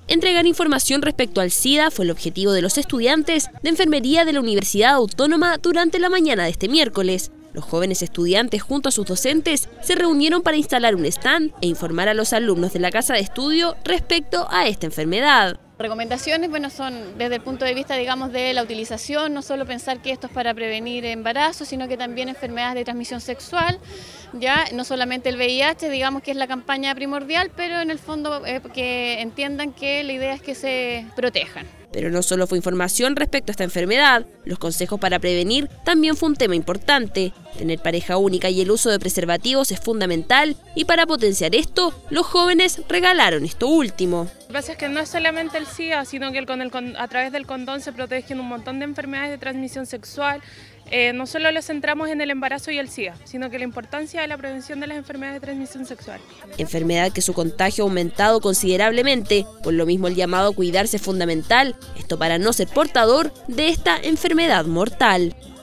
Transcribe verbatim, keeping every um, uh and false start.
Entregar información respecto al SIDA fue el objetivo de los estudiantes de enfermería de la Universidad Autónoma durante la mañana de este miércoles. Los jóvenes estudiantes junto a sus docentes se reunieron para instalar un stand e informar a los alumnos de la casa de estudio respecto a esta enfermedad. Recomendaciones, bueno, son desde el punto de vista, digamos, de la utilización, no solo pensar que esto es para prevenir embarazos, sino que también enfermedades de transmisión sexual, ya no solamente el V I H, digamos que es la campaña primordial, pero en el fondo eh, que entiendan que la idea es que se protejan. Pero no solo fue información respecto a esta enfermedad, los consejos para prevenir también fue un tema importante. Tener pareja única y el uso de preservativos es fundamental y para potenciar esto, los jóvenes regalaron esto último. Lo que pasa es que no es solamente el SIDA, sino que el, con el, con, a través del condón se protegen un montón de enfermedades de transmisión sexual. Eh, no solo lo centramos en el embarazo y el SIDA, sino que la importancia de la prevención de las enfermedades de transmisión sexual. Enfermedad que su contagio ha aumentado considerablemente, por lo mismo el llamado a cuidarse es fundamental, esto para no ser portador de esta enfermedad mortal.